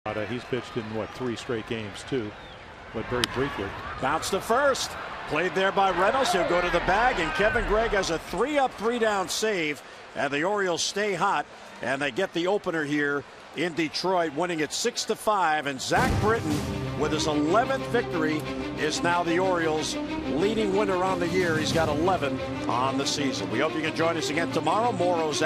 He's pitched in, what, 3 straight games, too, but very briefly. Bounce to first. Played there by Reynolds. He'll go to the bag, and Kevin Gregg has a 3-up, 3-down save. And the Orioles stay hot, and they get the opener here in Detroit, winning it 6-5. And Zach Britton, with his 11th victory, is now the Orioles' leading winner on the year. He's got 11 on the season. We hope you can join us again tomorrow. More